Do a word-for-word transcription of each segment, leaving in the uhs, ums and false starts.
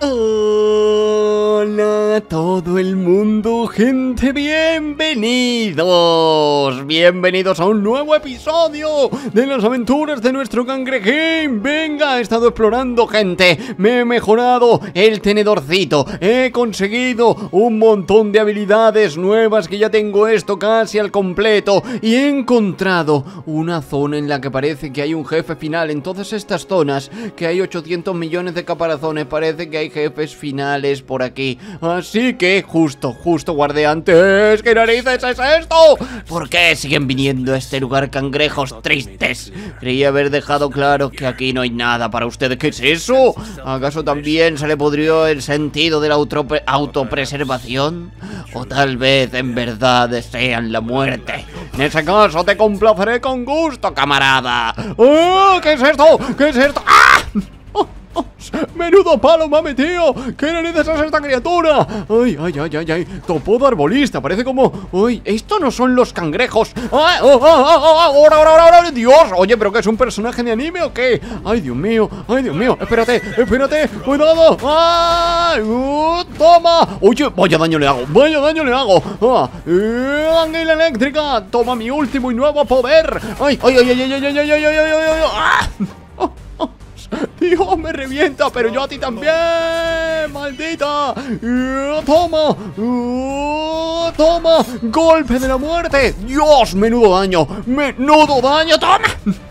Hola a todo el mundo, gente, bienvenidos Bienvenidos a un nuevo episodio de las aventuras de nuestro cangrejín. Venga, he estado explorando, gente. Me he mejorado el tenedorcito. He conseguido un montón de habilidades nuevas, que ya tengo esto casi al completo. Y he encontrado una zona en la que parece que hay un jefe final. En todas estas zonas, que hay ochocientos millones de caparazones, parece que hay jefes finales por aquí. Así que, justo, justo, guardeantes, ¿qué narices es esto? ¿Por qué siguen viniendo a este lugar cangrejos tristes? Creí haber dejado claro que aquí no hay nada para ustedes. ¿Qué es eso? ¿Acaso también se le pudrió el sentido de la autopreservación? ¿O tal vez en verdad desean la muerte? En ese caso te complaceré con gusto, camarada. ¡Oh! ¿Qué es esto? ¿Qué es esto? ¡Ah! ¡Menudo palo me ha metido! ¿Qué narices es esta criatura? ¡Ay, ay, ay, ay, ay! Topodo arbolista, parece como... ¡Uy! ¡Estos no son los cangrejos! ¡Ay! ¡Oh, oh, oh, oh! ¡Ahora, ahora, ahora! ¡Dios! Oye, ¿pero qué es un personaje de anime o qué? ¡Ay, Dios mío! ¡Ay, Dios mío! ¡Espérate! ¡Espérate! ¡Cuidado! ¡Ay! Uh, ¡Toma! ¡Oye! ¡Vaya daño le hago! ¡Vaya daño le hago! ¡Ah! Eh, ¡Ángel eléctrica! ¡Toma mi último y nuevo poder! ¡Ay, ay, ay, ay, ay, ay, ay, ay, ay, ay, ay, ay! ¡Ah! Dios, me revienta, pero yo a ti también, maldita. uh, Toma, uh, toma, golpe de la muerte. Dios, menudo daño, menudo daño, toma.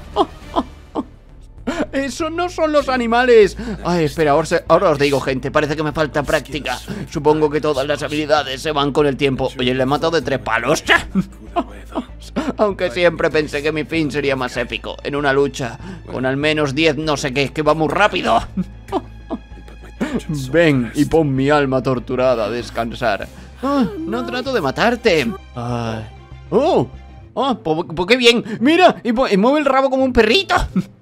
Eso no son los animales. Ay, espera, ahora, se, ahora os digo, gente. Parece que me falta práctica. Supongo que todas las habilidades se van con el tiempo. Oye, le he matado de tres palos. Aunque siempre pensé que mi fin sería más épico, en una lucha con al menos diez no sé qué, que va muy rápido. Ven y pon mi alma torturada a descansar. Ah, no trato de matarte. Ay. Oh, oh, pues po, qué bien. Mira, y, y mueve el rabo como un perrito.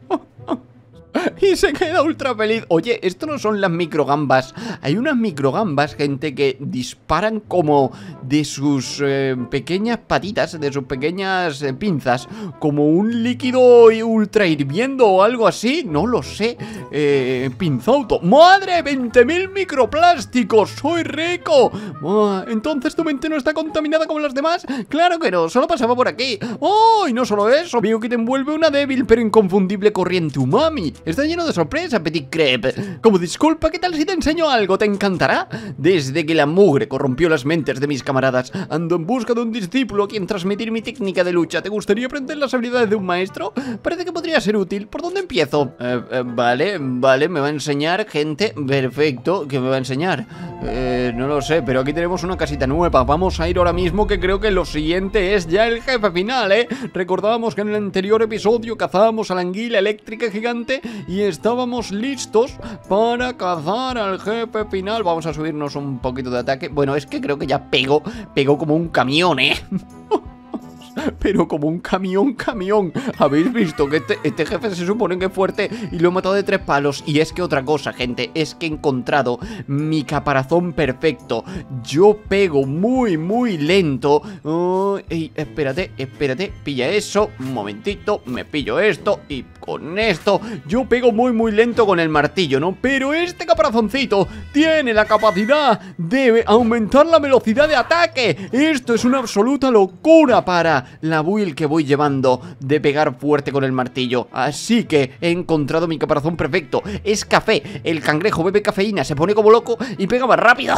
Y se queda ultra feliz. Oye, esto no son las microgambas. Hay unas microgambas, gente, que disparan como de sus eh, pequeñas patitas, de sus pequeñas eh, pinzas, como un líquido ultra hirviendo o algo así. No lo sé. eh, Pinzauto. ¡Madre! ¡veinte mil microplásticos! ¡Soy rico! Ah, ¿entonces tu mente no está contaminada como las demás? Claro que no, solo pasaba por aquí. ¡Oh! Y no solo eso, veo que te envuelve una débil pero inconfundible corriente umami. Está lleno de sorpresa, Petit Crepe. Como disculpa, ¿qué tal si te enseño algo? ¿Te encantará? Desde que la mugre corrompió las mentes de mis camaradas, ando en busca de un discípulo a quien transmitir mi técnica de lucha. ¿Te gustaría aprender las habilidades de un maestro? Parece que podría ser útil. ¿Por dónde empiezo? Eh, eh, vale, vale, me va a enseñar, gente. Perfecto, ¿qué me va a enseñar? Eh, no lo sé, pero aquí tenemos una casita nueva. Vamos a ir ahora mismo, que creo que lo siguiente es ya el jefe final, ¿eh? Recordábamos que en el anterior episodio cazábamos a la anguila eléctrica gigante y estábamos listos para cazar al jefe final. Vamos a subirnos un poquito de ataque. Bueno, es que creo que ya pegó, pegó como un camión, ¿eh? Pero como un camión, camión. ¿Habéis visto que este, este jefe se supone que es fuerte y lo he matado de tres palos? Y es que otra cosa, gente, es que he encontrado mi caparazón perfecto. Yo pego muy, muy lento. Oh, ey, espérate, espérate, pilla eso. Un momentito, me pillo esto y con esto yo pego muy, muy lento con el martillo, ¿no? Pero este caparazoncito tiene la capacidad de aumentar la velocidad de ataque. Esto es una absoluta locura para la build que voy llevando de pegar fuerte con el martillo. Así que he encontrado mi caparazón perfecto. Es café. El cangrejo bebe cafeína, se pone como loco y pega más rápido.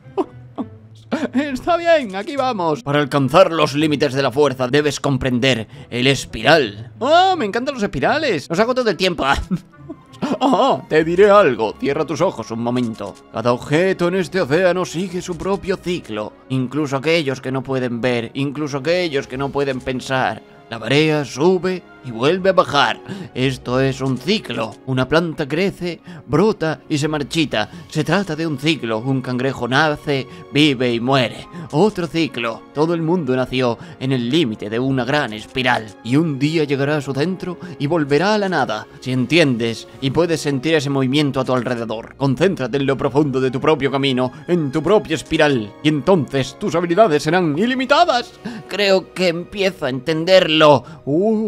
Está bien, aquí vamos. Para alcanzar los límites de la fuerza debes comprender el espiral. ¡Ah! Me encantan los espirales. Nos hago todo el tiempo. Ah, te diré algo. Cierra tus ojos un momento. Cada objeto en este océano sigue su propio ciclo. Incluso aquellos que no pueden ver. Incluso aquellos que no pueden pensar. La marea sube y vuelve a bajar. Esto es un ciclo. Una planta crece, brota y se marchita. Se trata de un ciclo. Un cangrejo nace, vive y muere. Otro ciclo. Todo el mundo nació en el límite de una gran espiral. Y un día llegará a su centro y volverá a la nada. Si entiendes y puedes sentir ese movimiento a tu alrededor, concéntrate en lo profundo de tu propio camino, en tu propia espiral. Y entonces tus habilidades serán ilimitadas. Creo que empiezo a entenderlo. Uh, mejor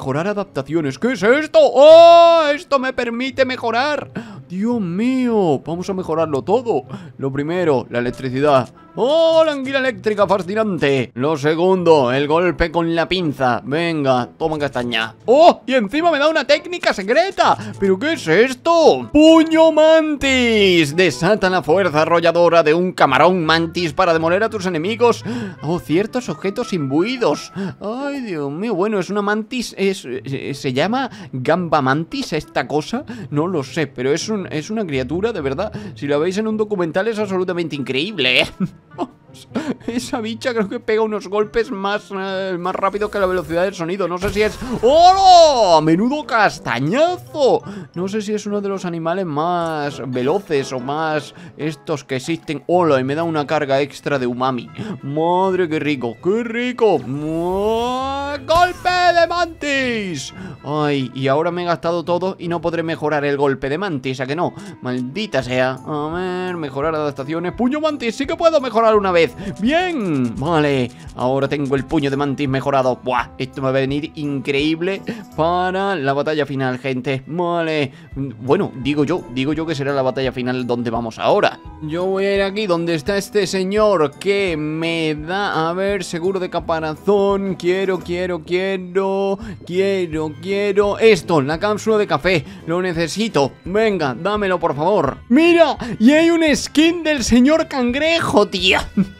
mejorar adaptaciones. ¿Qué es esto? ¡Oh! Esto me permite mejorar. Dios mío, vamos a mejorarlo todo. Lo primero, la electricidad. ¡Oh, la anguila eléctrica fascinante! Lo segundo, el golpe con la pinza. Venga, toma castaña. ¡Oh! Y encima me da una técnica secreta. ¿Pero qué es esto? ¡Puño mantis! Desata la fuerza arrolladora de un camarón mantis para demoler a tus enemigos. ¡Oh, ciertos objetos imbuidos! ¡Ay, Dios mío! Bueno, es una mantis... Es, es, ¿se llama gamba mantis esta cosa? No lo sé, pero es, un, es una criatura, de verdad. Si la veis en un documental es absolutamente increíble, ¿eh? Esa bicha creo que pega unos golpes más, eh, más rápido que la velocidad del sonido. No sé si es... ¡Oh! ¡Menudo castañazo! No sé si es uno de los animales más veloces o más estos que existen. ¡Hola! Y me da una carga extra de umami. ¡Madre, qué rico! ¡Qué rico! ¡Golpe de mantis! Ay, y ahora me he gastado todo y no podré mejorar el golpe de mantis, ¿a que no? Maldita sea. A ver, mejorar adaptaciones. ¡Puño mantis! Sí que puedo mejorar una vez. ¡Bien! Vale, ahora tengo el puño de mantis mejorado. ¡Buah! Esto me va a venir increíble para la batalla final, gente. Vale. Bueno, digo yo, digo yo que será la batalla final donde vamos ahora. Yo voy a ir aquí donde está este señor que me da... A ver, seguro de caparazón. Quiero, quiero, quiero... Quiero, quiero... Esto, la cápsula de café. Lo necesito. Venga, dámelo, por favor. ¡Mira! Y hay un skin del señor cangrejo, tía.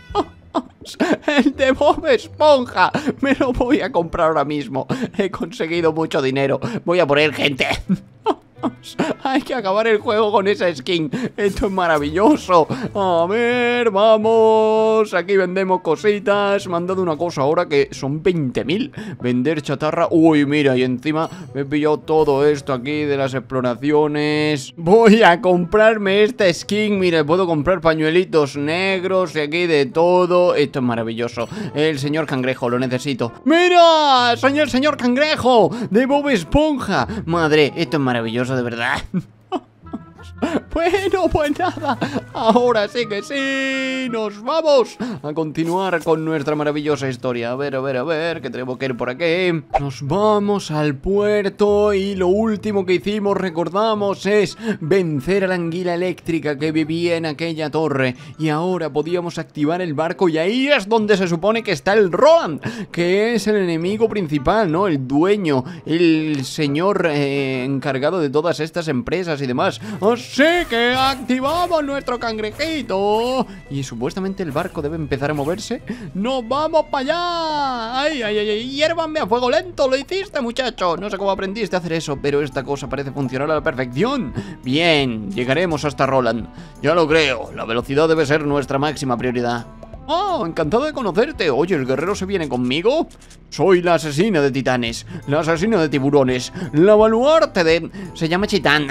El de Bob Esponja. Me lo voy a comprar ahora mismo. He conseguido mucho dinero. Voy a poner gente. Hay que acabar el juego con esa skin. Esto es maravilloso. A ver, vamos. Aquí vendemos cositas. Me han dado una cosa ahora que son veinte mil. Vender chatarra. Uy, mira, y encima me he pillado todo esto aquí de las exploraciones. Voy a comprarme esta skin. Mira, puedo comprar pañuelitos negros y aquí de todo. Esto es maravilloso. El señor cangrejo, lo necesito. ¡Mira! Soy el señor cangrejo de Bob Esponja. Madre, esto es maravilloso, de verdad. Bueno, pues nada, ahora sí que sí, nos vamos a continuar con nuestra maravillosa historia. A ver, a ver, a ver, que tenemos que ir por aquí. Nos vamos al puerto y lo último que hicimos, recordamos, es vencer a la anguila eléctrica que vivía en aquella torre. Y ahora podíamos activar el barco y ahí es donde se supone que está el Roland, que es el enemigo principal, ¿no? El dueño, el señor eh, encargado de todas estas empresas y demás. Así que activamos nuestro cangrejito y supuestamente el barco debe empezar a moverse. ¡Nos vamos para allá! ¡Ay, ay, ay! ay! ¡Hiérvanme a fuego lento! ¡Lo hiciste, muchacho! No sé cómo aprendiste a hacer eso, pero esta cosa parece funcionar a la perfección. Bien, llegaremos hasta Roland. Ya lo creo, la velocidad debe ser nuestra máxima prioridad. ¡Oh! Encantado de conocerte. Oye, ¿el guerrero se viene conmigo? Soy la asesina de titanes, la asesina de tiburones, la baluarte de... Se llama Chitán.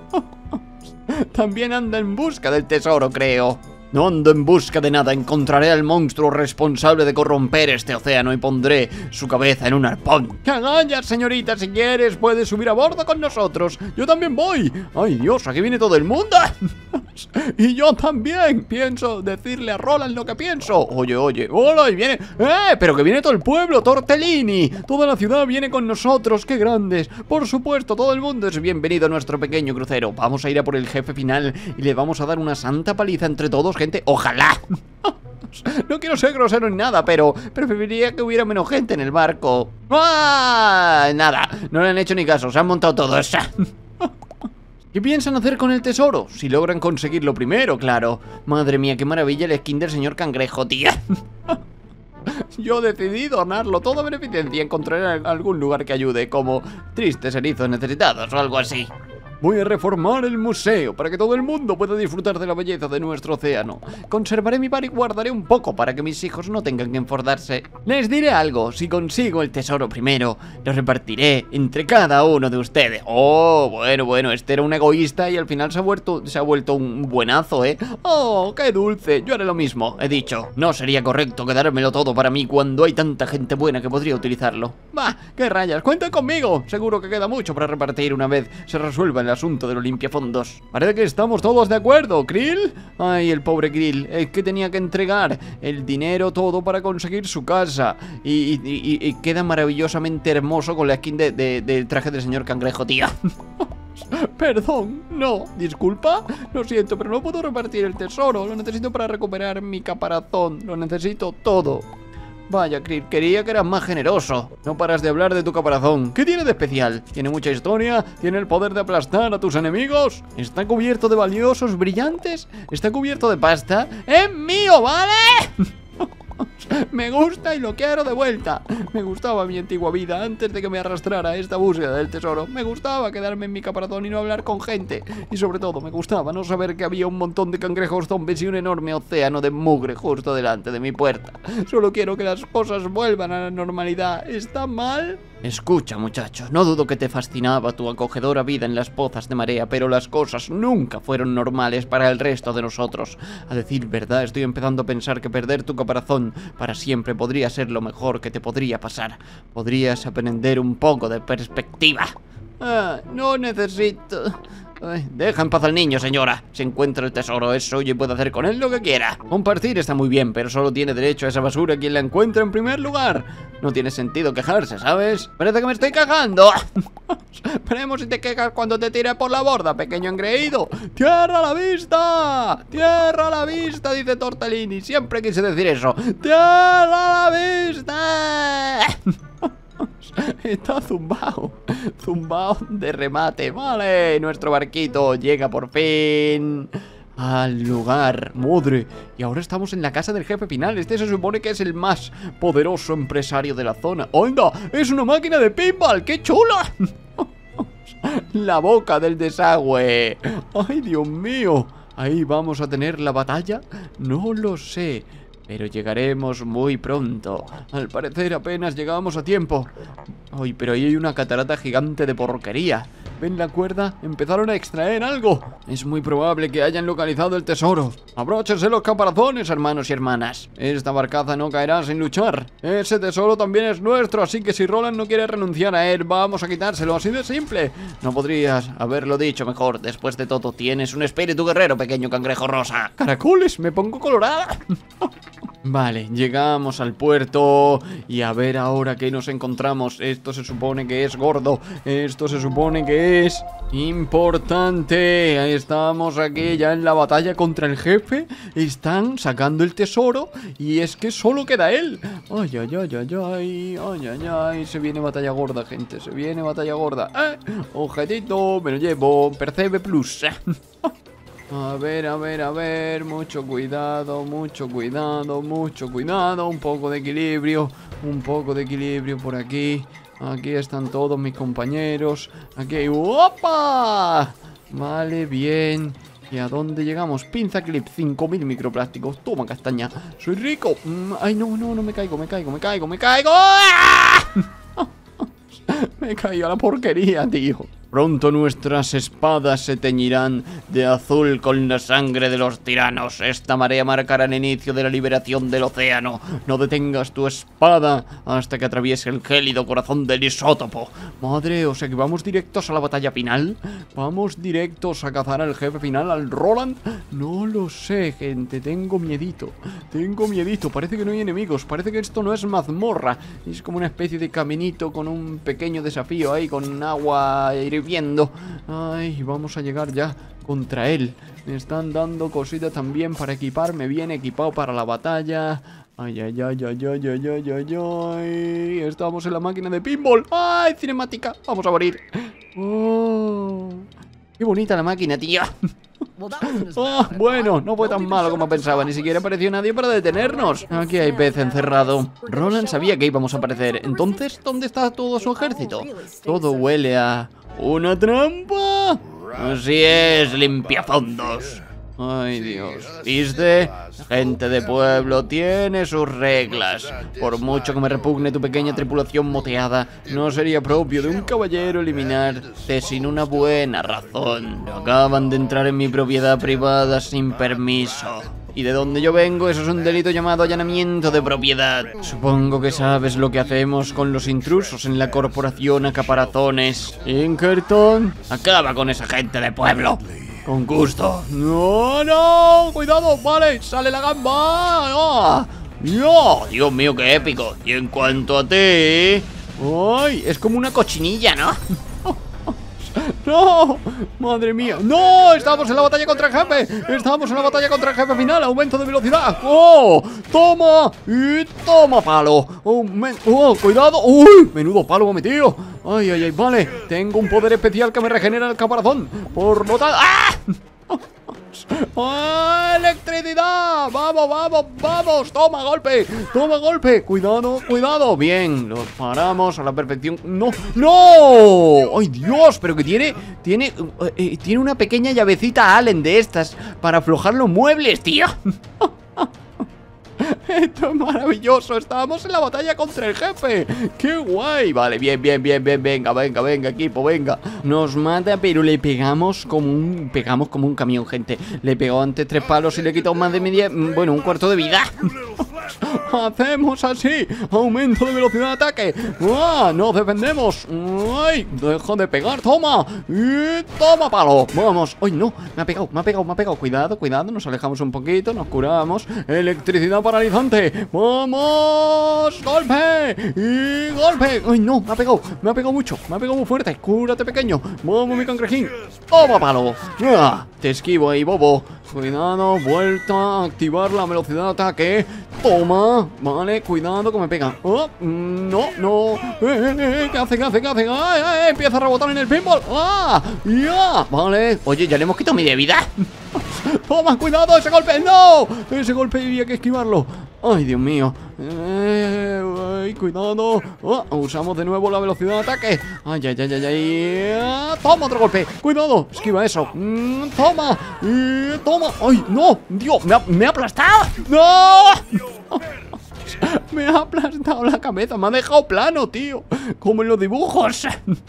También anda en busca del tesoro, creo. No ando en busca de nada, encontraré al monstruo responsable de corromper este océano y pondré su cabeza en un arpón. ¡Cagallas, señorita! Si quieres, puedes subir a bordo con nosotros. ¡Yo también voy! ¡Ay, Dios! ¡Aquí viene todo el mundo! Y yo también pienso decirle a Roland lo que pienso. Oye, oye, hola, y viene... ¡Eh! Pero que viene todo el pueblo, Tortellini. Toda la ciudad viene con nosotros, qué grandes. Por supuesto, todo el mundo es bienvenido a nuestro pequeño crucero. Vamos a ir a por el jefe final y le vamos a dar una santa paliza entre todos, gente. ¡Ojalá! No quiero ser grosero ni nada, pero preferiría que hubiera menos gente en el barco. ¡Ah! Nada, no le han hecho ni caso, se han montado todos. ¿Qué piensan hacer con el tesoro? Si logran conseguirlo primero, claro. Madre mía, qué maravilla el skin del señor cangrejo, tía. Yo decidí donarlo todo a beneficencia. Encontraré algún lugar que ayude, como tristes erizos necesitados o algo así. Voy a reformar el museo para que todo el mundo pueda disfrutar de la belleza de nuestro océano. Conservaré mi bar y guardaré un poco para que mis hijos no tengan que enfordarse. Les diré algo, si consigo el tesoro primero, lo repartiré entre cada uno de ustedes. Oh, bueno, bueno, este era un egoísta y al final se ha vuelto, se ha vuelto un buenazo, ¿eh? Oh, qué dulce, yo haré lo mismo, he dicho. No sería correcto quedármelo todo para mí cuando hay tanta gente buena que podría utilizarlo. Bah, qué rayas, cuenten conmigo. Seguro que queda mucho para repartir una vez se resuelvan el asunto de los limpiafondos. Parece que estamos todos de acuerdo, Krill. Ay, el pobre Krill, es que tenía que entregar el dinero todo para conseguir su casa. Y, y, y, y queda maravillosamente hermoso con la skin de, de, del traje del señor cangrejo, tío. Perdón, no, disculpa, lo siento, pero no puedo repartir el tesoro. Lo necesito para recuperar mi caparazón. Lo necesito todo. Vaya, Krill, quería que eras más generoso. No paras de hablar de tu caparazón. ¿Qué tiene de especial? ¿Tiene mucha historia? ¿Tiene el poder de aplastar a tus enemigos? ¿Está cubierto de valiosos brillantes? ¿Está cubierto de pasta? ¡Es mío, ¿vale? Me gusta y lo quiero de vuelta. Me gustaba mi antigua vida antes de que me arrastrara a esta búsqueda del tesoro. Me gustaba quedarme en mi caparazón y no hablar con gente. Y sobre todo me gustaba no saber que había un montón de cangrejos zombies y un enorme océano de mugre justo delante de mi puerta. Solo quiero que las cosas vuelvan a la normalidad. ¿Está mal? Escucha, muchacho, no dudo que te fascinaba tu acogedora vida en las pozas de marea, pero las cosas nunca fueron normales para el resto de nosotros. A decir verdad, estoy empezando a pensar que perder tu caparazón para siempre podría ser lo mejor que te podría pasar. Podrías aprender un poco de perspectiva. Ah, no necesito... Ay, deja en paz al niño, señora. Si encuentra el tesoro es suyo y puede hacer con él lo que quiera. Compartir está muy bien, pero solo tiene derecho a esa basura quien la encuentra en primer lugar. No tiene sentido quejarse, ¿sabes? Parece que me estoy quejando. Veremos si te quejas cuando te tire por la borda, pequeño engreído. ¡Tierra a la vista! ¡Tierra a la vista!, dice Tortellini. Siempre quise decir eso. ¡Tierra a la vista! Está zumbao, zumbao de remate. Vale, nuestro barquito llega por fin al lugar. Madre, y ahora estamos en la casa del jefe final. Este se supone que es el más poderoso empresario de la zona. ¡Anda! ¡Es una máquina de pinball! ¡Qué chula! La boca del desagüe. ¡Ay, Dios mío! ¿Ahí vamos a tener la batalla? No lo sé, pero llegaremos muy pronto. Al parecer apenas llegamos a tiempo. Ay, pero ahí hay una catarata gigante de porquería. ¿Ven la cuerda? Empezaron a extraer algo. Es muy probable que hayan localizado el tesoro. Abróchense los caparazones, hermanos y hermanas. Esta barcaza no caerá sin luchar. Ese tesoro también es nuestro, así que si Roland no quiere renunciar a él, vamos a quitárselo, así de simple. No podrías haberlo dicho mejor. Después de todo, tienes un espíritu guerrero, pequeño cangrejo rosa. ¡Caracoles! ¡Me pongo colorada! Vale, llegamos al puerto. Y a ver ahora qué nos encontramos. Esto se supone que es gordo. Esto se supone que es importante. Ahí estamos aquí ya en la batalla contra el jefe. Están sacando el tesoro. Y es que solo queda él. Ay, ay, ay, ay, ay. Ay, ay, ay. Se viene batalla gorda, gente. Se viene batalla gorda. ¡Eh! Objetito, me lo llevo. Percebe plus. A ver, a ver, a ver, mucho cuidado, mucho cuidado, mucho cuidado, un poco de equilibrio, un poco de equilibrio por aquí. Aquí están todos mis compañeros, aquí hay... ¡Opa! Vale, bien. ¿Y a dónde llegamos? Pinza clip, cinco mil microplásticos, toma castaña, soy rico. Mm, ay, no, no, no, me caigo, me caigo, me caigo, me caigo. ¡Ah! Me he caído a la porquería, tío. Pronto nuestras espadas se teñirán de azul con la sangre de los tiranos. Esta marea marcará el inicio de la liberación del océano. No detengas tu espada hasta que atraviese el gélido corazón del isótopo. Madre, o sea que vamos directos a la batalla final. Vamos directos a cazar al jefe final, al Roland. No lo sé, gente, tengo miedito. Tengo miedito, parece que no hay enemigos. Parece que esto no es mazmorra. Es como una especie de caminito con un pequeño desafío ahí, con agua hirviendo. Ay, vamos a llegar ya contra él. Me están dando cositas también para equiparme bien equipado para la batalla. Ay, ay, ay, ay, ay, ay, ay, ay, ay. Estamos en la máquina de pinball. Ay, cinemática, vamos a morir. Oh, qué bonita la máquina, tío. Oh, bueno, no fue tan malo como pensaba. Ni siquiera apareció nadie para detenernos. Aquí hay pez encerrado. Roland sabía que íbamos a aparecer. Entonces, ¿dónde está todo su ejército? Todo huele a... ¿una trampa? Así es, limpiafondos. Ay, Dios. ¿Viste? Gente de pueblo tiene sus reglas. Por mucho que me repugne tu pequeña tripulación moteada, no sería propio de un caballero eliminarte sin una buena razón. Acaban de entrar en mi propiedad privada sin permiso. Y de donde yo vengo, eso es un delito llamado allanamiento de propiedad. Supongo que sabes lo que hacemos con los intrusos en la corporación a caparazones. Pinkerton, acaba con esa gente de pueblo. Con gusto. No, no, cuidado, vale, sale la gamba. ¡Oh! ¡No! Dios mío, qué épico. Y en cuanto a ti... ¡Ay! Es como una cochinilla, ¿no? ¡No! ¡Madre mía! ¡No! ¡Estamos en la batalla contra el jefe! ¡Estamos en la batalla contra el jefe final! ¡Aumento de velocidad! ¡Oh! ¡Toma! ¡Y toma palo! Aumen ¡Oh! ¡Cuidado! ¡Uy! ¡Menudo palo me he metido! ¡Ay, ay, ay! Vale, tengo un poder especial que me regenera el caparazón. Por lo tanto... ¡Ah! ¡Oh, electricidad! ¡Vamos, vamos, vamos! ¡Toma golpe! ¡Toma golpe! ¡Cuidado, cuidado! Bien, los paramos a la perfección. ¡No! ¡No! ¡Ay, Dios! Pero que tiene... Tiene... Eh, tiene una pequeña llavecita Allen de estas para aflojar los muebles, tío. Esto es maravilloso, estábamos en la batalla contra el jefe. ¡Qué guay! Vale, bien, bien, bien, bien, venga, venga, venga, equipo, venga. Nos mata, pero le pegamos como un... Pegamos como un camión, gente. Le pegó antes tres palos y le quitó más de media... Bueno, un cuarto de vida. Hacemos así. Aumento de velocidad de ataque. ¡Ah! Nos defendemos. ¡Ay! Dejo de pegar, toma. Y toma palo. Vamos. ¡Ay, no! Me ha pegado, me ha pegado, me ha pegado. Cuidado, cuidado, nos alejamos un poquito, nos curamos. Electricidad paralizante. ¡Vamos! ¡Golpe! ¡Y golpe! ¡Ay, no! Me ha pegado, me ha pegado mucho. Me ha pegado muy fuerte. Cúrate, pequeño. ¡Vamos, mi cangrejín! ¡Toma palo! ¡Ah! Te esquivo ahí, bobo. Cuidado, vuelta a activar la velocidad de ataque. Toma, vale, cuidado que me pega. Oh, no, no. Eh, eh, eh, ¿Qué hace, qué hace, qué hace? ¡Ay, ay! Empieza a rebotar en el pinball. ¡Ah! ¡Ya! Vale. Oye, ya le hemos quitado media vida. Toma, cuidado, ese golpe. ¡No! Ese golpe había que esquivarlo. Ay, Dios mío. Eh, ay, cuidado. Oh, usamos de nuevo la velocidad de ataque. Ay, ay, ay, ay, ay. Toma otro golpe. Cuidado. Esquiva eso. Mm, toma. Y toma. Ay, no. Dios, me ha, me ha aplastado. No. Me ha aplastado la cabeza. Me ha dejado plano, tío. Como en los dibujos.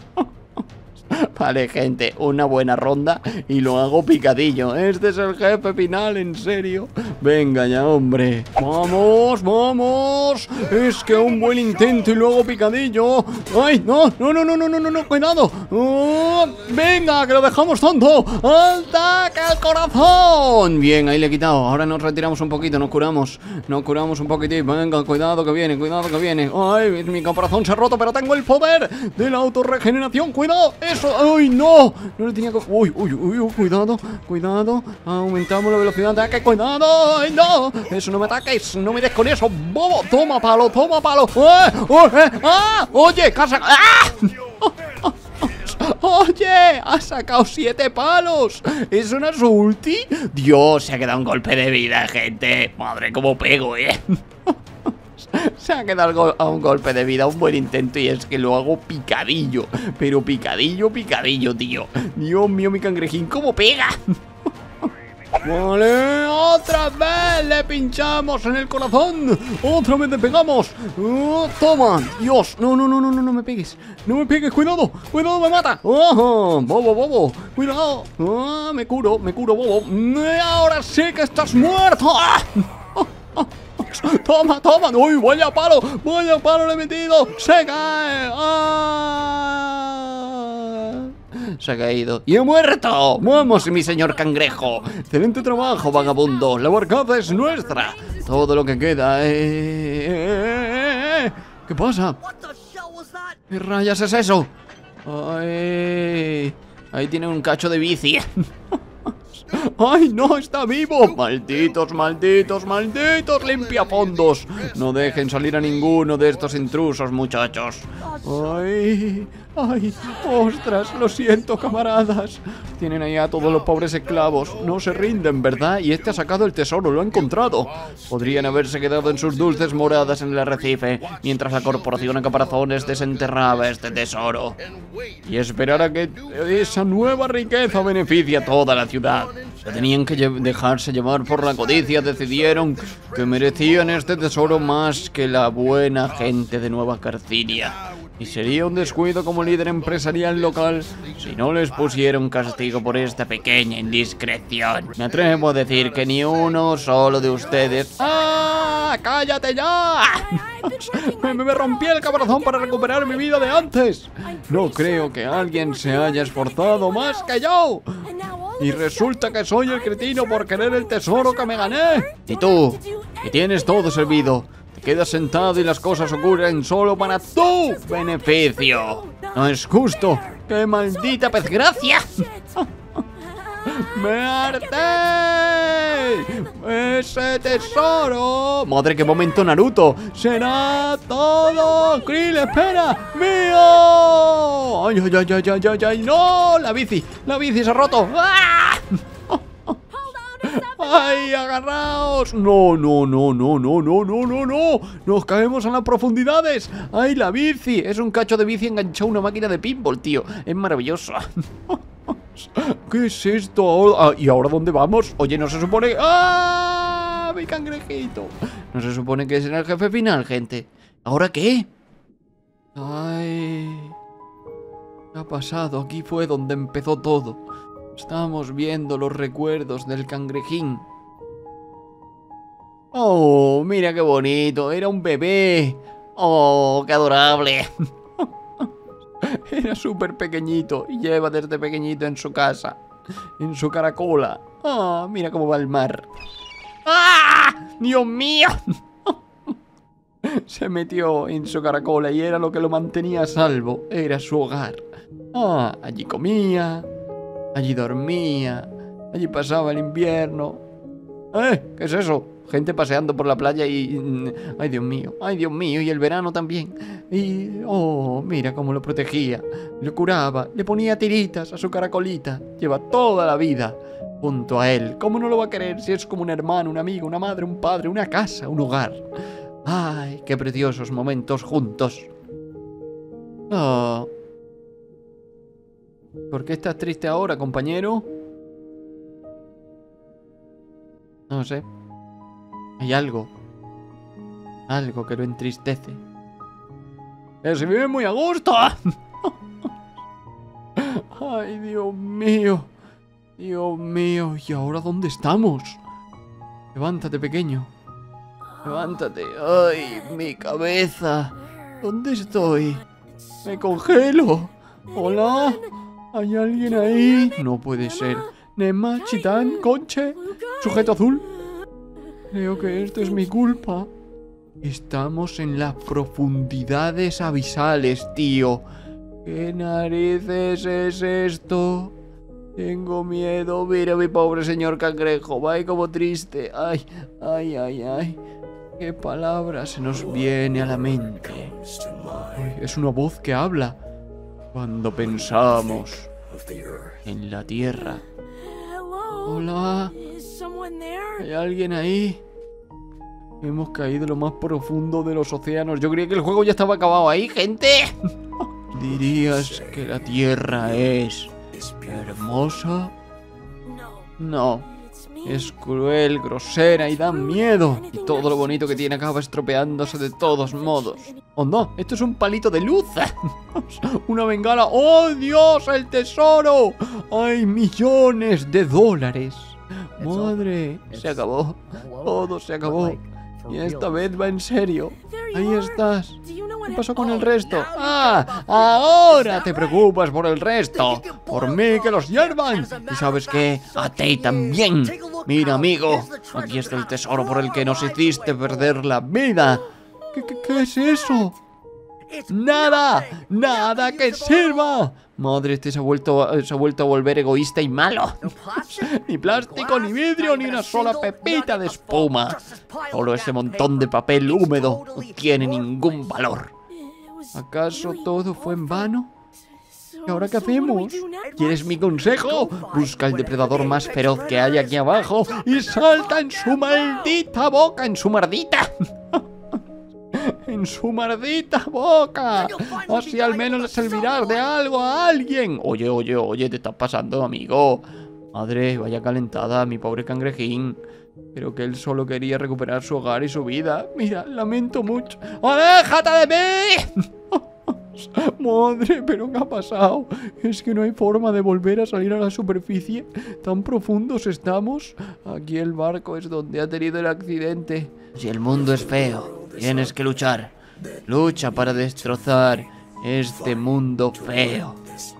Vale, gente, una buena ronda y lo hago picadillo. Este es el jefe final, en serio. Venga ya, hombre. Vamos, vamos. Es que un buen intento y luego picadillo. Ay, no, no, no, no, no, no, no, no, cuidado. Oh, venga, que lo dejamos tonto. ¡Ataca al corazón! Bien, ahí le he quitado. Ahora nos retiramos un poquito, nos curamos. Nos curamos un poquitín. Venga, cuidado que viene, cuidado que viene. Ay, mi corazón se ha roto, pero tengo el poder de la autorregeneración. Cuidado, eso. ¡Ay, no! No le tenía que... Uy, uy, uy, uy, cuidado, cuidado. Aumentamos la velocidad de ataque, cuidado. ¡Ay, no! Eso, no me ataques, no me des con eso, bobo. Toma palo, toma palo. ¡Eh! ¡Oh, eh! ¡Ah! Oye, casa... ¡Ah! Oye, ha sacado siete palos. ¿Es una su ulti? Dios, se ha quedado un golpe de vida, gente. Madre, cómo pego, eh. Se ha quedado a un golpe de vida, un buen intento. Y es que lo hago picadillo. Pero picadillo, picadillo, tío. Dios mío, mi cangrejín, ¿cómo pega? Vale, otra vez le pinchamos en el corazón. Otra vez le pegamos. uh, Toma, Dios, no, no, no, no, no, no me pegues. No me pegues, cuidado, cuidado, me mata. oh, Bobo, bobo, cuidado. oh, Me curo, me curo, bobo. Ahora sí que estás muerto. ¡Ah! Toma, toma. Uy, vaya palo, vaya palo le he metido. Se cae. ¡Ah! Se ha caído y he muerto. Vamos, mi señor cangrejo. Excelente trabajo, vagabundo. La barcaza es nuestra. Todo lo que queda. Eh, eh, eh. ¿Qué pasa? ¿Qué rayas es eso? Ay, ahí tiene un cacho de bici. ¡Ay, no! ¡Está vivo! ¡Malditos, malditos, malditos limpiafondos! No dejen salir a ninguno de estos intrusos, muchachos. ¡Ay! ¡Ay! ¡Ostras! Lo siento, camaradas. Tienen ahí a todos los pobres esclavos. No se rinden, ¿verdad? Y este ha sacado el tesoro, lo ha encontrado. Podrían haberse quedado en sus dulces moradas en el arrecife, mientras la corporación a caparazones desenterraba este tesoro. Y esperar a que esa nueva riqueza beneficie a toda la ciudad. Se tenían que lle- dejarse llevar por la codicia. Decidieron que merecían este tesoro más que la buena gente de Nueva Carcinia. Y sería un descuido como líder empresarial local si no les pusieron castigo por esta pequeña indiscreción. Me atrevo a decir que ni uno solo de ustedes... ¡Ah! ¡Cállate ya! me, me rompí el corazón para recuperar mi vida de antes. No creo que alguien se haya esforzado más que yo. Y resulta que soy el cretino por querer el tesoro que me gané. Y tú, que tienes todo servido, te quedas sentado y las cosas ocurren solo para tu beneficio. No es justo. ¡Qué maldita desgracia! ¡Me harté! ¡Ese tesoro! ¡Madre, qué momento, Naruto! ¡Será todo! ¡Krill, espera! ¡Mío! ¡Ay, ay, ay, ay, ay, ay, ay! ¡No! ¡La bici! ¡La bici se ha roto! ¡Ah! ¡Ay, agarraos! ¡No, no, no, no, no, no, no, no, no! ¡Nos caemos en las profundidades! ¡Ay, la bici! Es un cacho de bici enganchado a una máquina de pinball, tío. Es maravilloso. ¿Qué es esto ahora? Ah, ¿y ahora dónde vamos? Oye, no se supone... ¡Ah! ¡Mi cangrejito! No se supone que será el jefe final, gente. ¿Ahora qué? Ay... ¿Qué ha pasado? Aquí fue donde empezó todo. Estamos viendo los recuerdos del cangrejín. ¡Oh! Mira qué bonito. Era un bebé. ¡Oh! ¡Qué adorable! Era súper pequeñito y lleva desde pequeñito en su casa, en su caracola. Ah, mira cómo va el mar. ¡Ah! ¡Dios mío! Se metió en su caracola y era lo que lo mantenía a salvo. Era su hogar. Ah, allí comía, allí dormía, allí pasaba el invierno. ¿Eh? ¿Qué es eso? Gente paseando por la playa y... ¡Ay, Dios mío! ¡Ay, Dios mío! Y el verano también. Y... ¡Oh! Mira cómo lo protegía. Lo curaba. Le ponía tiritas a su caracolita. Lleva toda la vida junto a él. ¿Cómo no lo va a querer si es como un hermano, un amigo, una madre, un padre, una casa, un hogar? ¡Ay! ¡Qué preciosos momentos juntos! ¡Oh! ¿Por qué estás triste ahora, compañero? No sé. Hay algo. Algo que lo entristece. Pero se vive muy a gusto. Ay, Dios mío. Dios mío. ¿Y ahora dónde estamos? Levántate, pequeño. Levántate. Ay, mi cabeza. ¿Dónde estoy? Me congelo. Hola. ¿Hay alguien ahí? No puede ser. Nema, Chitán, Conche, sujeto azul. Creo que esto es mi culpa. Estamos en las profundidades abisales, tío. ¿Qué narices es esto? Tengo miedo. Mira mi pobre señor cangrejo. Ay, como triste. Ay, ay, ay, ay. ¿Qué palabra se nos viene a la mente? Ay, es una voz que habla. Cuando pensamos en la tierra. Hola. ¿Hay alguien ahí? Hemos caído en lo más profundo de los océanos. Yo creía que el juego ya estaba acabado ahí, gente. ¿Dirías que la tierra es hermosa? No. Es cruel, grosera y da miedo. Y todo lo bonito que tiene acaba estropeándose de todos modos. ¡Oh, no! Esto es un palito de luz. Una bengala. ¡Oh, Dios! ¡El tesoro! ¡Hay millones de dólares! ¡Madre! Se acabó. Todo se acabó. Y esta vez va en serio. Ahí estás. ¿Qué pasó con el resto? ¡Ah! ¡Ahora te preocupas por el resto! ¡Por mí que los hiervan! ¿Y sabes qué? ¡A ti también! Mira, amigo. Aquí está el tesoro por el que nos hiciste perder la vida. ¿Qué, qué, qué es eso? ¡Nada! ¡Nada que sirva! Madre, este se ha vuelto, se ha vuelto a volver egoísta y malo. Ni plástico, ni vidrio, ni una sola pepita de espuma. Solo ese montón de papel húmedo no tiene ningún valor. ¿Acaso todo fue en vano? ¿Y ahora qué hacemos? ¿Quieres mi consejo? Busca el depredador más feroz que hay aquí abajo y salta en su maldita boca, en su mardita. En su maldita boca. Así al menos le servirá de algo a alguien. Oye, oye, oye, te estás pasando, amigo. Madre, vaya calentada, mi pobre cangrejín. Pero que él solo quería recuperar su hogar y su vida. Mira, lamento mucho. ¡Aléjate de mí! Madre, pero ¿qué ha pasado? Es que no hay forma de volver a salir a la superficie. Tan profundos estamos. Aquí el barco es donde ha tenido el accidente. Si el mundo es feo, tienes que luchar. Lucha para destrozar este mundo feo.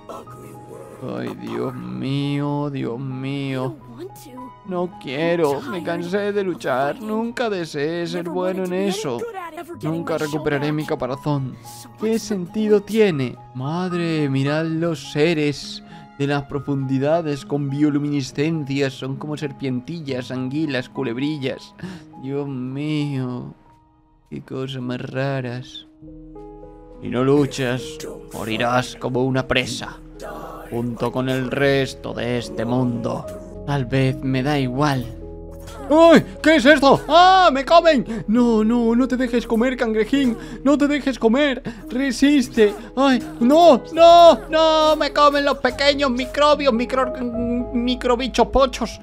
Ay, Dios mío, Dios mío. No quiero, me cansé de luchar. Nunca deseé ser bueno en eso. Nunca recuperaré mi caparazón. ¿Qué sentido tiene? Madre, mirad los seres de las profundidades con bioluminiscencias. Son como serpientillas, anguilas, culebrillas. Dios mío, qué cosas más raras. Si no luchas, morirás como una presa, junto con el resto de este mundo. Tal vez me da igual. ¡Ay! ¿Qué es esto? ¡Ah! ¡Me comen! No, no, no te dejes comer, cangrejín. No te dejes comer. Resiste. ¡Ay! ¡No! ¡No! ¡No! ¡Me comen los pequeños microbios! Micro... Microbichos pochos.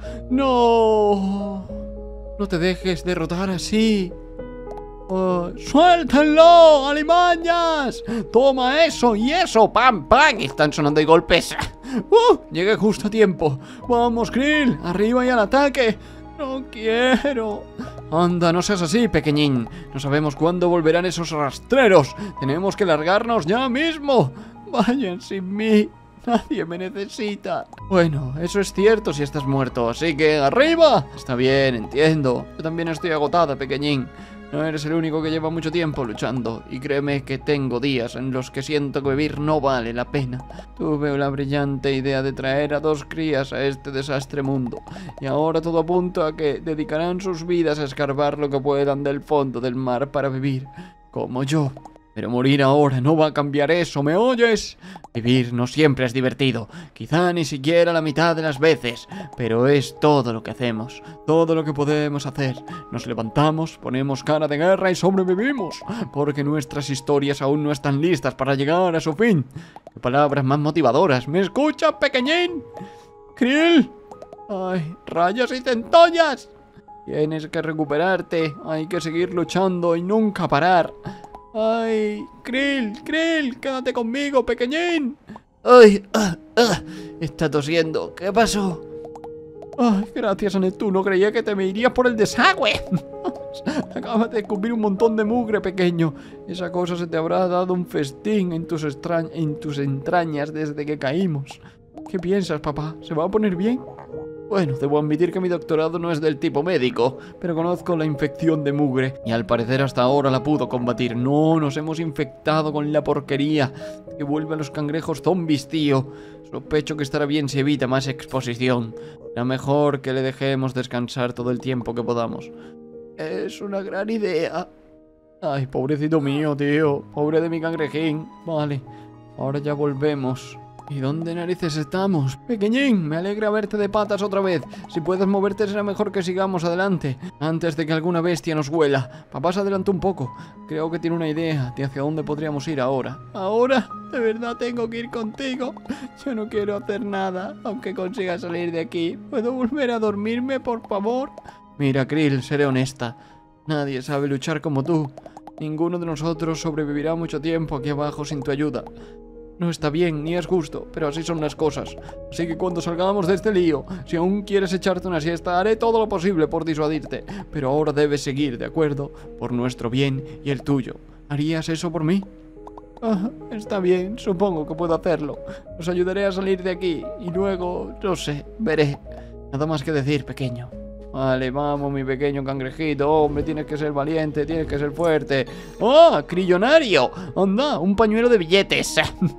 ¡No! No te dejes derrotar así. Uh, ¡Suéltenlo! ¡Alimañas! ¡Toma eso y eso! ¡Pam, pam! Están sonando de golpes. ¡Uh! Llegué justo a tiempo. ¡Vamos, Krill! ¡Arriba y al ataque! ¡No quiero! Anda, no seas así, pequeñín. No sabemos cuándo volverán esos rastreros. Tenemos que largarnos ya mismo. Vayan sin mí. Nadie me necesita. Bueno, eso es cierto si estás muerto. Así que, ¡arriba! Está bien, entiendo. Yo también estoy agotada, pequeñín. No eres el único que lleva mucho tiempo luchando. Y créeme que tengo días en los que siento que vivir no vale la pena. Tuve la brillante idea de traer a dos crías a este desastre mundo. Y ahora todo apunta a que dedicarán sus vidas a escarbar lo que puedan del fondo del mar para vivir. Como yo. Pero morir ahora no va a cambiar eso, ¿me oyes? Vivir no siempre es divertido, quizá ni siquiera la mitad de las veces, pero es todo lo que hacemos, todo lo que podemos hacer. Nos levantamos, ponemos cara de guerra y sobrevivimos, porque nuestras historias aún no están listas para llegar a su fin. ¡Qué palabras más motivadoras! ¿Me escuchas, pequeñín? ¡Krill! ¡Ay, rayos y centollas! Tienes que recuperarte, hay que seguir luchando y nunca parar. ¡Ay! ¡Krill! ¡Krill! ¡Quédate conmigo, pequeñín! ¡Ay! Ah, ah, está tosiendo. ¿Qué pasó? ¡Ay! Gracias a Neptuno, creía que te me irías por el desagüe. Acabas de escupir un montón de mugre, pequeño. Esa cosa se te habrá dado un festín en tus, en tus entrañas desde que caímos. ¿Qué piensas, papá? ¿Se va a poner bien? Bueno, debo admitir que mi doctorado no es del tipo médico, pero conozco la infección de mugre y al parecer hasta ahora la pudo combatir. No, nos hemos infectado con la porquería que vuelve a los cangrejos zombies, tío. Sospecho que estará bien si evita más exposición. Será mejor que le dejemos descansar todo el tiempo que podamos. Es una gran idea. Ay, pobrecito mío, tío. Pobre de mi cangrejín. Vale, ahora ya volvemos. ¿Y dónde narices estamos? Pequeñín, me alegra verte de patas otra vez. Si puedes moverte será mejor que sigamos adelante, antes de que alguna bestia nos huela. Papá se adelantó un poco. Creo que tiene una idea de hacia dónde podríamos ir ahora. ¿Ahora? ¿De verdad tengo que ir contigo? Yo no quiero hacer nada, aunque consiga salir de aquí. ¿Puedo volver a dormirme, por favor? Mira, Krill, seré honesta. Nadie sabe luchar como tú. Ninguno de nosotros sobrevivirá mucho tiempo aquí abajo sin tu ayuda. No está bien, ni es justo, pero así son las cosas. Así que cuando salgamos de este lío, si aún quieres echarte una siesta, haré todo lo posible por disuadirte. Pero ahora debes seguir, ¿de acuerdo? Por nuestro bien y el tuyo. ¿Harías eso por mí? Ah, está bien, supongo que puedo hacerlo. Os ayudaré a salir de aquí y luego, no sé, veré. Nada más que decir, pequeño. Vale, vamos, mi pequeño cangrejito. Hombre, tienes que ser valiente, tienes que ser fuerte. ¡Oh, crillonario! ¡Anda, un pañuelo de billetes!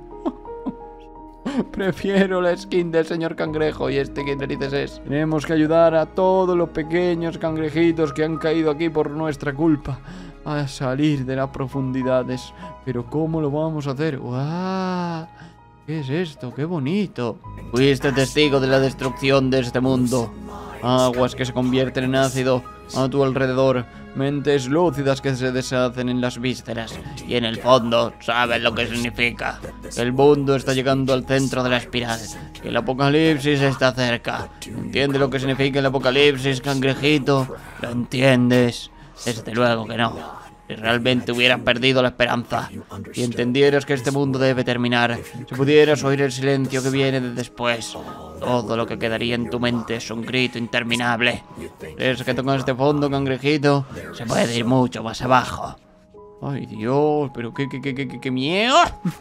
Prefiero la skin del señor cangrejo. ¿Y este qué narices es? Tenemos que ayudar a todos los pequeños cangrejitos que han caído aquí por nuestra culpa a salir de las profundidades. Pero ¿cómo lo vamos a hacer? ¡Guau! ¿Qué es esto? ¡Qué bonito! Fuiste testigo de la destrucción de este mundo. Aguas que se convierten en ácido a tu alrededor. Mentes lúcidas que se deshacen en las vísceras. Y en el fondo sabes lo que significa. Que el mundo está llegando al centro de la espiral. Que el apocalipsis está cerca. ¿Entiendes lo que significa el apocalipsis, cangrejito? ¿Lo entiendes? Desde luego que no. Si realmente hubieras perdido la esperanza y entendieras que este mundo debe terminar, si pudieras oír el silencio que viene de después, todo lo que quedaría en tu mente es un grito interminable. ¿Crees que con este fondo, cangrejito, se puede ir mucho más abajo? Ay, Dios, pero qué, qué, qué, qué, qué miedo.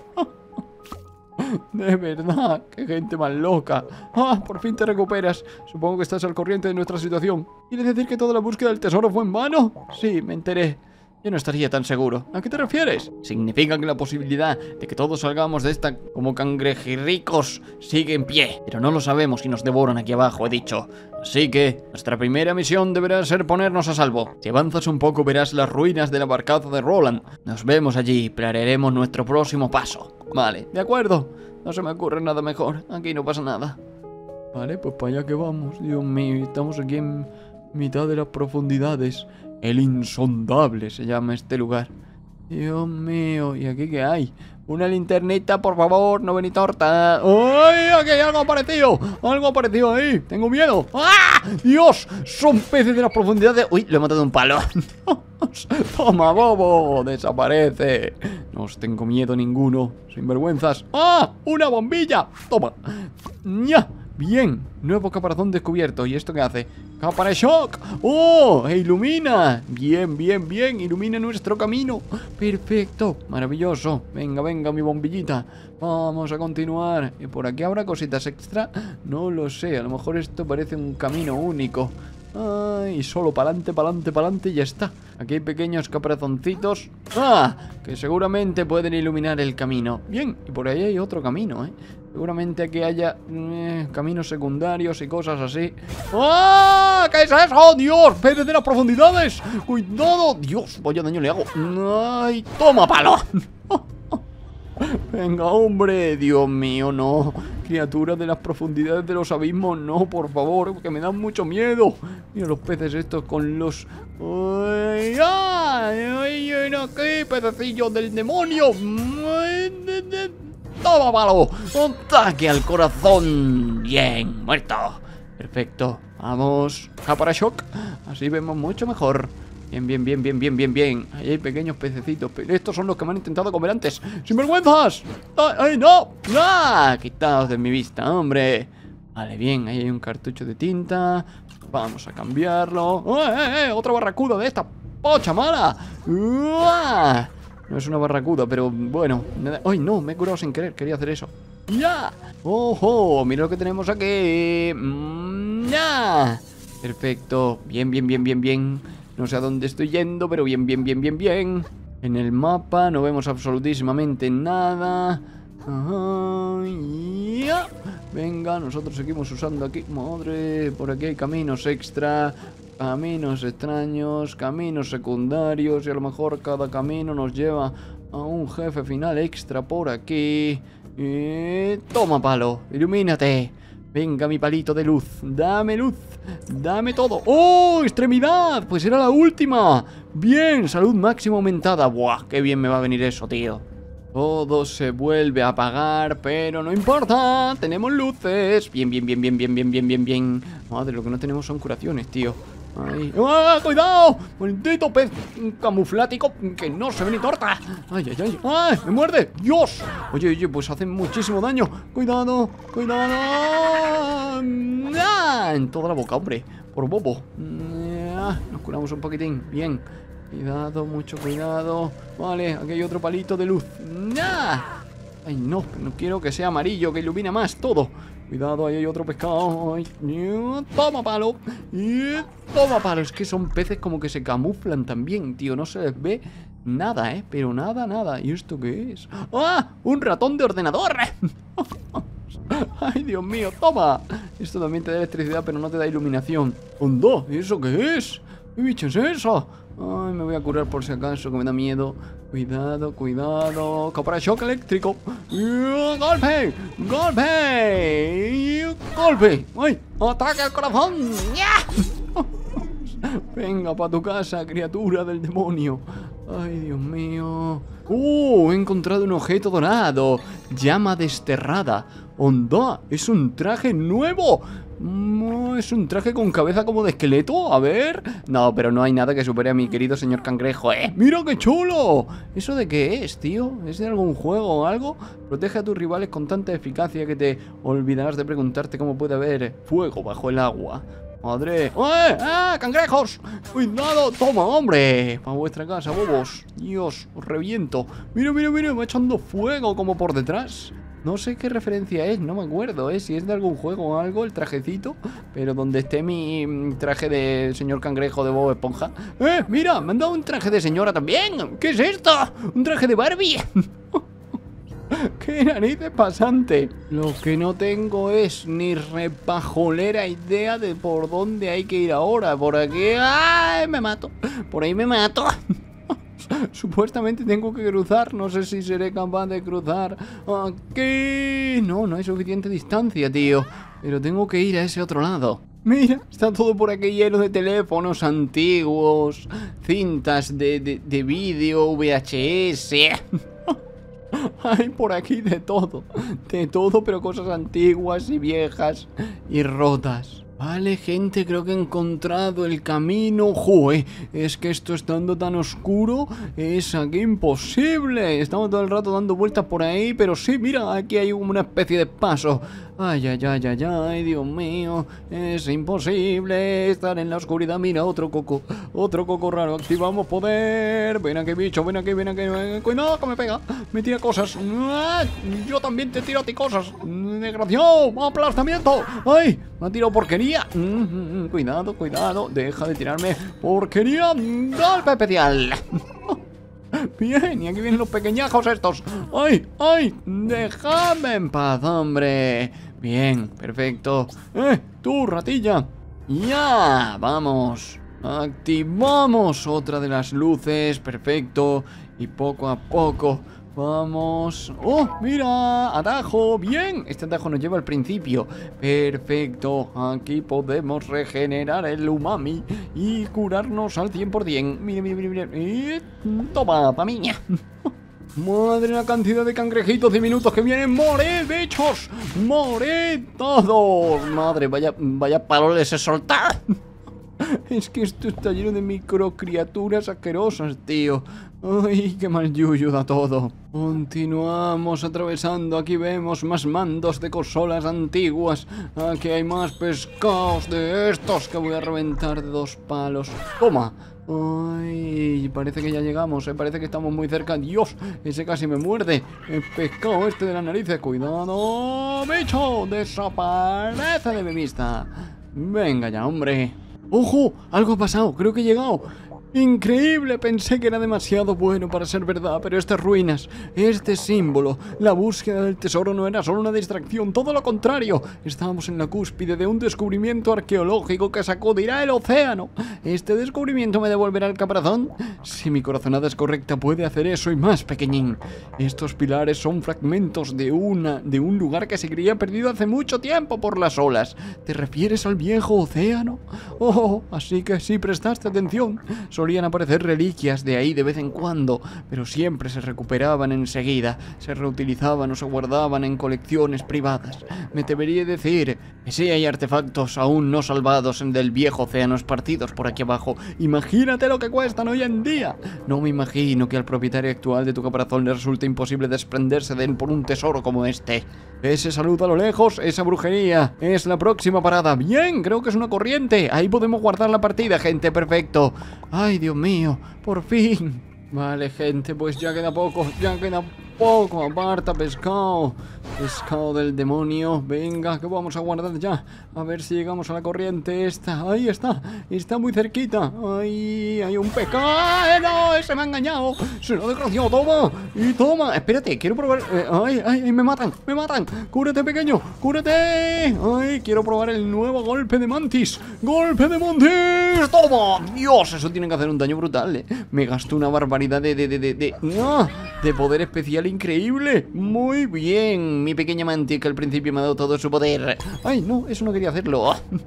De verdad, qué gente más loca. Ah, por fin te recuperas. Supongo que estás al corriente de nuestra situación. ¿Quieres decir que toda la búsqueda del tesoro fue en vano? Sí, me enteré. Yo no estaría tan seguro. ¿A qué te refieres? Significa que la posibilidad de que todos salgamos de esta como cangrejirricos sigue en pie. Pero no lo sabemos si nos devoran aquí abajo, he dicho. Así que nuestra primera misión deberá ser ponernos a salvo. Si avanzas un poco verás las ruinas de la barcaza de Roland. Nos vemos allí y planearemos nuestro próximo paso. Vale, de acuerdo. No se me ocurre nada mejor. Aquí no pasa nada. Vale, pues para allá que vamos. Dios mío, estamos aquí en mitad de las profundidades. El Insondable se llama este lugar. Dios mío, ¿y aquí qué hay? Una linternita, por favor, no ven torta. ¡Ay! Aquí hay algo aparecido. Algo aparecido ahí. Tengo miedo. ¡Ah! ¡Dios! Son peces de las profundidades. ¡Uy! Le he matado un palo. Toma, bobo. Desaparece. No os tengo miedo ninguno. Sinvergüenzas. ¡Ah! ¡Una bombilla! Toma. ¡Ya! Bien, nuevo caparazón descubierto. ¿Y esto qué hace? ¡Capa de shock! ¡Oh! ¡E ilumina! Bien, bien, bien. Ilumina nuestro camino. Perfecto. Maravilloso. Venga, venga, mi bombillita. Vamos a continuar. ¿Y por aquí habrá cositas extra? No lo sé. A lo mejor esto parece un camino único. Ay, solo para adelante, para adelante, para adelante y ya está. Aquí hay pequeños caparazoncitos. ¡Ah! Que seguramente pueden iluminar el camino. Bien, y por ahí hay otro camino, ¿eh? Seguramente aquí haya eh, caminos secundarios y cosas así. ¡Ah! ¿Qué es eso? ¡Dios! ¡Peces de las profundidades! ¡Cuidado! ¡Dios! Vaya daño le hago. ¡Ay! ¡Toma, palo! Venga, hombre. Dios mío, no. Criaturas de las profundidades de los abismos, no, por favor, que me dan mucho miedo. Mira los peces estos con los... ¡Ay! ¡Ay! ¡Ay! ¡Ay! ¡Qué pececillos del demonio! ¡Ay! ¡Toma, palo! ¡Ataque al corazón! ¡Bien! ¡Muerto! Perfecto. Vamos. Capa shock. Así vemos mucho mejor. Bien, bien, bien, bien, bien, bien, bien. Ahí hay pequeños pececitos. Pero estos son los que me han intentado comer antes. ¡Sinvergüenzas! ¡Ay, ay, no! ¡Ah! Quitaos de mi vista, hombre. Vale, bien. Ahí hay un cartucho de tinta. Vamos a cambiarlo. ¡Eh, eh, eh! ¡Otra barracuda de esta pocha mala! ¡Uah! No es una barracuda, pero bueno. ¡Ay, no! Me he curado sin querer. Quería hacer eso. ¡Ya! ¡Ojo! Mira lo que tenemos aquí. ¡Ya! Perfecto. Bien, bien, bien, bien, bien. No sé a dónde estoy yendo, pero bien, bien, bien, bien, bien. En el mapa no vemos absolutísimamente nada. Ajá, ya. Venga, nosotros seguimos usando aquí. Madre, por aquí hay caminos extra, caminos extraños, caminos secundarios. Y a lo mejor cada camino nos lleva a un jefe final extra por aquí. Y... toma, palo, ilumínate. Venga, mi palito de luz, dame luz, dame todo. ¡Oh, extremidad! Pues era la última. Bien, salud máxima aumentada. Buah, qué bien me va a venir eso, tío. Todo se vuelve a apagar, pero no importa, tenemos luces. Bien, bien, bien, bien, bien, bien, bien, bien, bien. Madre, lo que no tenemos son curaciones, tío. Ay. ¡Ah, cuidado! Maldito pez camuflático que no se ve ni torta. Ay, ay, ay. ¡Ay, me muerde! ¡Dios! Oye, oye, pues hacen muchísimo daño. Cuidado, cuidado. ¡Ah! En toda la boca, hombre. Por bobo. ¡Ah! Nos curamos un poquitín. Bien. Cuidado, mucho cuidado. Vale, aquí hay otro palito de luz. ¡Ah! Ay, no, no quiero que sea amarillo, que ilumina más todo. Cuidado, ahí hay otro pescado. Ay, toma, palo. Toma, palo. Es que son peces como que se camuflan también, tío. No se les ve nada, ¿eh? Pero nada, nada. ¿Y esto qué es? ¡Ah! ¡Un ratón de ordenador! ¡Ay, Dios mío! ¡Toma! Esto también te da electricidad, pero no te da iluminación. ¡Hondo! ¿Y eso qué es? ¿Qué bicho es eso? Ay, me voy a curar por si acaso, que me da miedo. Cuidado, cuidado. Capa de shock eléctrico. ¡Golpe! ¡Golpe! ¡Golpe! ¡Ay! ¡Ataque al corazón! ¡Ya! Venga pa' tu casa, criatura del demonio. Ay, Dios mío. ¡Uh! He encontrado un objeto dorado. Llama desterrada. ¡Onda! ¡Es un traje nuevo! No, es un traje con cabeza como de esqueleto. A ver. No, pero no hay nada que supere a mi querido señor cangrejo, ¿eh? ¡Mira qué chulo! ¿Eso de qué es, tío? ¿Es de algún juego o algo? Protege a tus rivales con tanta eficacia que te olvidarás de preguntarte cómo puede haber fuego bajo el agua. ¡Madre! ¡Eh! ¡Ah! ¡Cangrejos! ¡Cuidado! ¡Toma, hombre! ¡Para vuestra casa, bobos! ¡Dios! ¡Os reviento! ¡Mira, mira, mira! Me va echando fuego como por detrás. No sé qué referencia es, no me acuerdo, ¿eh? Si es de algún juego o algo, el trajecito. Pero donde esté mi traje de señor cangrejo de Bob Esponja. ¡Eh! ¡Mira! Me han dado un traje de señora también. ¿Qué es esto? ¡Un traje de Barbie! ¡Qué narices pasante! Lo que no tengo es ni repajolera idea de por dónde hay que ir ahora. Por aquí... ¡Ay! Me mato. Por ahí me mato. Supuestamente tengo que cruzar. No sé si seré capaz de cruzar aquí. No, no hay suficiente distancia, tío. Pero tengo que ir a ese otro lado. Mira, está todo por aquí lleno de teléfonos antiguos, cintas de, de, de vídeo, V H S. Hay por aquí de todo. De todo, pero cosas antiguas y viejas y rotas. Vale, gente, creo que he encontrado el camino. ¡Jue! Es que esto estando tan oscuro es aquí imposible. Estamos todo el rato dando vueltas por ahí, pero sí, mira, aquí hay una especie de paso. Ay, ay, ay, ay, ay, Dios mío. Es imposible estar en la oscuridad. Mira, otro coco. Otro coco raro. Activamos poder. Ven aquí, bicho, ven aquí, ven aquí. Ven. Cuidado, que me pega. Me tira cosas. ¡Ah! Yo también te tiro a ti cosas. Desgraciado. Aplastamiento. ¡Ay! Me ha tirado porquería. Mm, mm, mm. Cuidado, cuidado. Deja de tirarme porquería. Golpe especial. Bien, y aquí vienen los pequeñajos estos. ¡Ay, ay! ¡Déjame en paz, hombre! Bien, perfecto. ¡Eh, tú, ratilla! ¡Ya! ¡Vamos! Activamos otra de las luces. Perfecto. Y poco a poco vamos. ¡Oh, mira! ¡Atajo! ¡Bien! Este atajo nos lleva al principio. Perfecto. Aquí podemos regenerar el umami y curarnos al cien por cien. Mira, mira, mira, mira. Y toma, pa' mí. Madre, la cantidad de cangrejitos diminutos que vienen. ¡Mored, bichos! ¡Mored todos! Madre, vaya, vaya paroles se soltar. Es que esto está lleno de microcriaturas asquerosas, tío. Ay, qué mal yuyu da todo. Continuamos atravesando. Aquí vemos más mandos de consolas antiguas. Aquí hay más pescados de estos que voy a reventar de dos palos. Toma. Ay, parece que ya llegamos, eh. Parece que estamos muy cerca. Dios, ese casi me muerde. El pescado este de las narices. Cuidado, bicho. Desaparece de mi vista. Venga ya, hombre. ¡Ojo! Algo ha pasado, creo que he llegado. ¡Increíble! Pensé que era demasiado bueno para ser verdad, pero estas ruinas, este símbolo, la búsqueda del tesoro no era solo una distracción, todo lo contrario. Estábamos en la cúspide de un descubrimiento arqueológico que sacudirá el océano. ¿Este descubrimiento me devolverá el caparazón? Si mi corazonada es correcta, puede hacer eso y más, pequeñín. Estos pilares son fragmentos de una, de un lugar que se creía perdido hace mucho tiempo por las olas. ¿Te refieres al viejo océano? Oh, así que sí prestaste atención. Solían aparecer reliquias de ahí de vez en cuando, pero siempre se recuperaban enseguida, se reutilizaban o se guardaban en colecciones privadas. Me debería decir que sí hay artefactos aún no salvados en del viejo océano esparcidos por aquí abajo. Imagínate lo que cuestan hoy en día. No me imagino que al propietario actual de tu caparazón le resulte imposible desprenderse de él por un tesoro como este. Ese saludo a lo lejos, esa brujería, es la próxima parada. Bien, creo que es una corriente. Ahí podemos guardar la partida, gente, perfecto. Ay, Dios mío, por fin. Vale, gente, pues ya queda poco, ya queda poco. Aparta, pescado. Pescado del demonio. Venga, que vamos a guardar ya. A ver si llegamos a la corriente esta. Ahí está, está muy cerquita. Ahí hay un pescado. ¡Ay, no! ¡Se me ha engañado! ¡Se lo ha desgraciado! ¡Toma! Y toma. Espérate, quiero probar. Eh, ¡Ay, ay! ¡Me matan! ¡Me matan! ¡Cúrate, pequeño! ¡Cúrate! ¡Ay! Quiero probar el nuevo golpe de mantis. ¡Golpe de mantis! ¡Toma! ¡Dios! Eso tiene que hacer un daño brutal, ¿eh? Me gastó una barbaridad de... de... de... de... de, ¡ah! de poder especial increíble. Muy bien. Mi pequeña mantis que al principio me ha dado todo su poder. ¡Ay, no! Eso no quería hacerlo.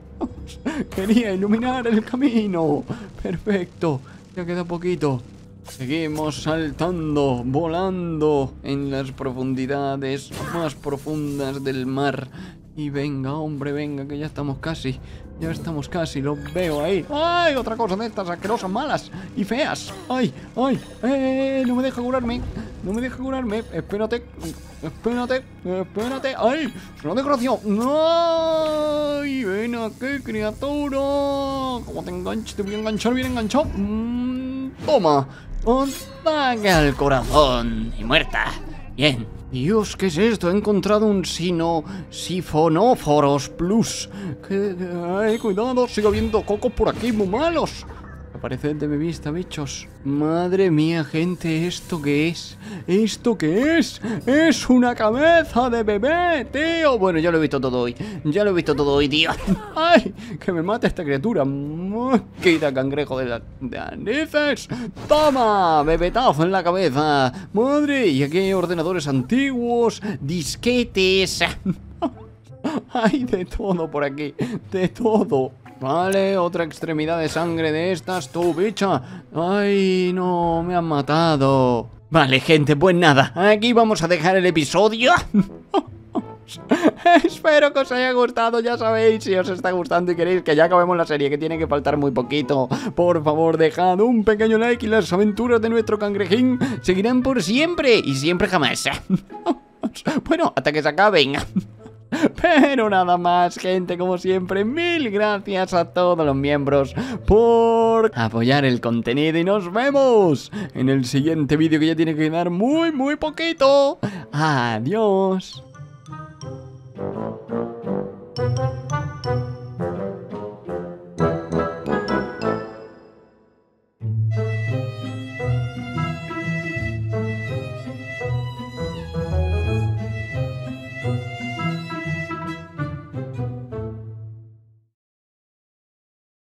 Quería iluminar el camino. Perfecto. Ya queda poquito. Seguimos saltando, volando en las profundidades más profundas del mar. Y venga, hombre, venga, que ya estamos casi. Ya estamos casi, lo veo ahí. ¡Ay! Otra cosa de estas asquerosas, malas y feas. ¡Ay! ¡Ay! ¡Eh! No me deja curarme. No me deja curarme. Espérate. Espérate. Espérate. ¡Ay! ¡Es una desgracia! ¡Ay! ¡Ven aquí, criatura! Como te enganches, te voy a enganchar bien enganchado. Mm, toma. Ataque al corazón. Y muerta. Bien. Dios, ¿qué es esto? He encontrado un sino sifonóforos plus. ¿Qué? Ay, cuidado, sigo viendo cocos por aquí muy malos. Apareced de mi vista, bichos. Madre mía, gente, ¿esto qué es? ¿Esto qué es? ¡Es una cabeza de bebé, tío! Bueno, ya lo he visto todo hoy. Ya lo he visto todo hoy, tío. ¡Ay! ¡Que me mate esta criatura! ¡Quita, cangrejo de las narices! ¡Toma! ¡Bebetazo en la cabeza! ¡Madre! Y aquí hay ordenadores antiguos, disquetes. ¡Hay de todo por aquí! ¡De todo! Vale, otra extremidad de sangre de estas, tú, bicha. Ay, no, me han matado. Vale, gente, pues nada, aquí vamos a dejar el episodio. Espero que os haya gustado, ya sabéis, si os está gustando y queréis que ya acabemos la serie, que tiene que faltar muy poquito, por favor dejad un pequeño like y las aventuras de nuestro cangrejín seguirán por siempre y siempre jamás. Bueno, hasta que se acaben. Pero nada más, gente, como siempre, mil gracias a todos los miembros por apoyar el contenido y nos vemos en el siguiente vídeo, que ya tiene que quedar muy, muy poquito. Adiós.